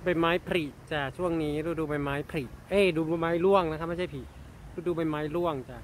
บไม้ผลิจ้ะช่วงนี้ฤดูใบไม้ผลิดูใบไม้ร่วงนะครับไม่ใช่ผลิฤดูใบไม้ร่วงจ้ะ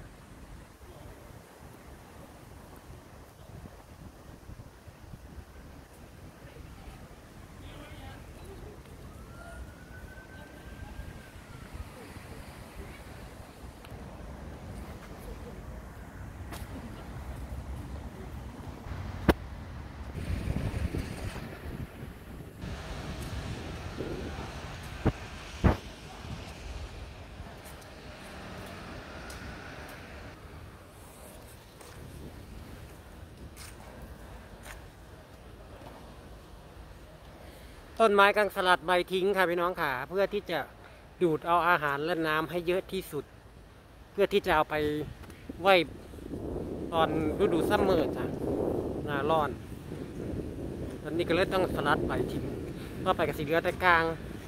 ต้นไม้กังสลัดใบทิ้งค่ะพี่น้องค่ะเพื่อที่จะดูดเอาอาหารและน้ำให้เยอะที่สุดเพื่อที่จะเอาไปไว้ตอนฤดูซัมเมอร์จ้ะหน้าร้อนตอนนี้ก็เลยต้องสลัดใบทิ้งเพื่อไปกับสีเหลือแต่กลาง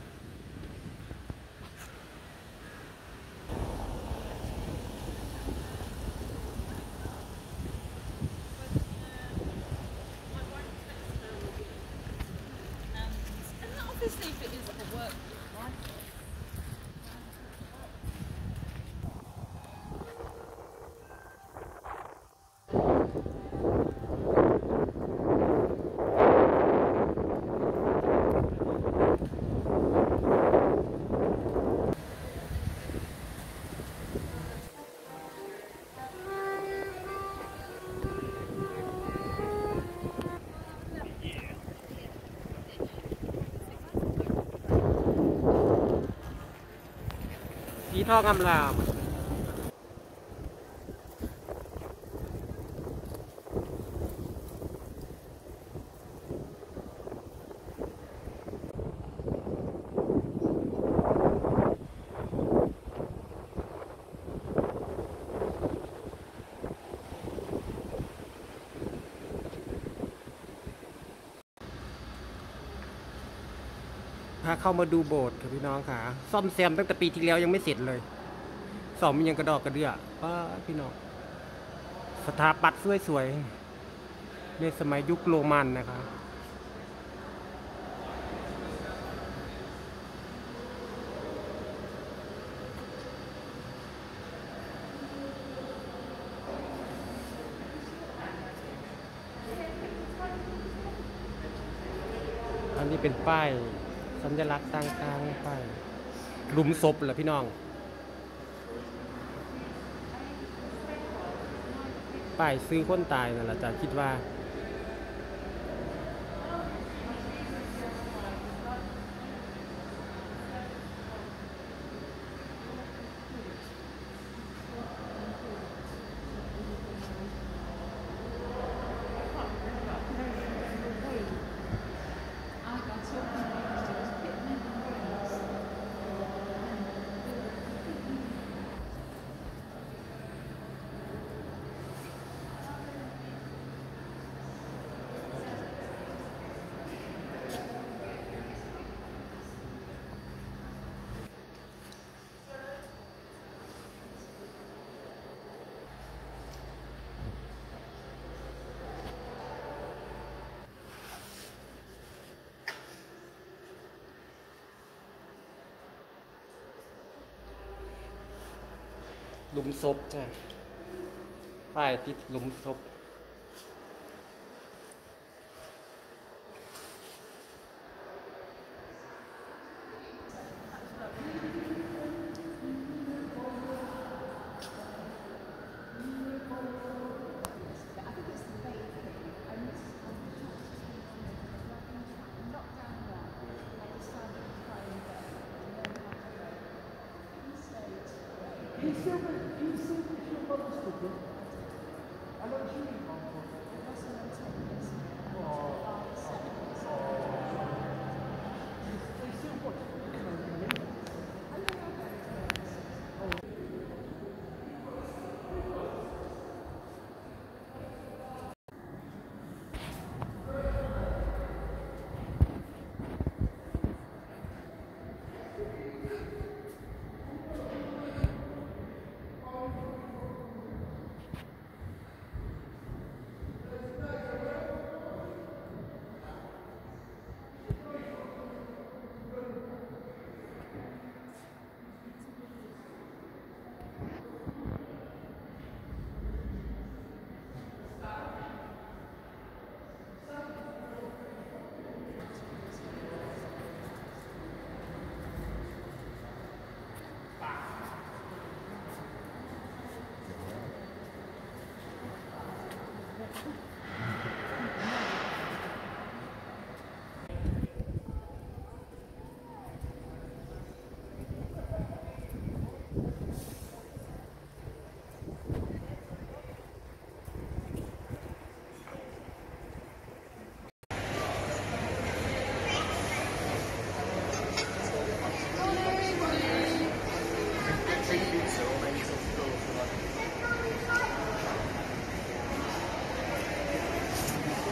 สีทองอำลามพาเข้ามาดูโบสถ์ค่ะพี่น้องค่ะซ่อมแซมตั้งแต่ปีที่แล้วยังไม่เสร็จเลยสองมันยังกระดอกกระเดื่อป้าพี่น้องสถาปัตย์สวยๆในสมัยยุคโรมันนะคะอันนี้เป็นป้ายสัญลักษณ์ต่างๆป้ายหลุมศพเหรอพี่น้องป้ายซื้อคนตายนั่นแหละจ้ะคิดว่าหลุมศพจ้ะป้ายติดหลุมศพ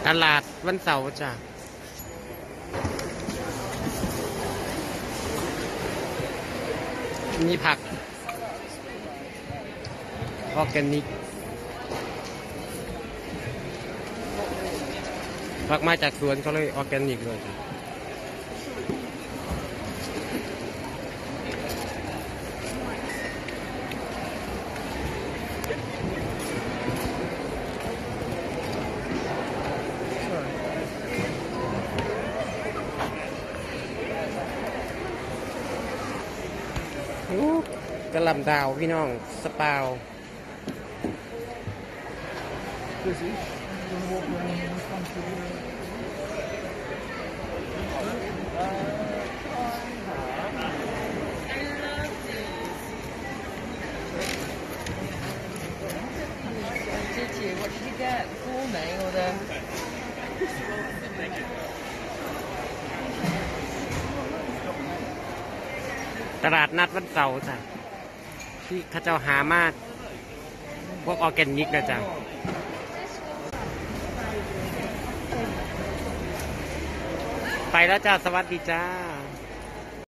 ตลาดวันเสาร์จ้ะมีผักออร์แกนิกผักมาจากสวนเขาเลยออร์แกนิกเลยจ้ะกระหล่ำดาวพี่น้องสปาว姐姐，我是个姑美，我的。 ตลาดนัดวันเสาร์จ้ะที่ข้าเจ้าหามาพวกออร์แกนิกนะจ้ะไปแล้วจ้าสวัสดีจ้า